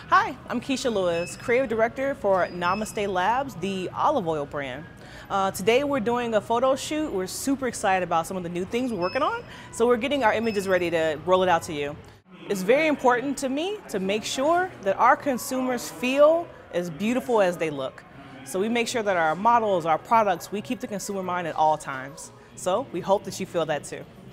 Hi, I'm Keisha Lewis, Creative Director for Namaste Labs, the olive oil brand. Today we're doing a photo shoot. We're super excited about some of the new things we're working on, so we're getting our images ready to roll it out to you. It's very important to me to make sure that our consumers feel as beautiful as they look. So we make sure that our models, our products, we keep the consumer in mind at all times. So we hope that you feel that too.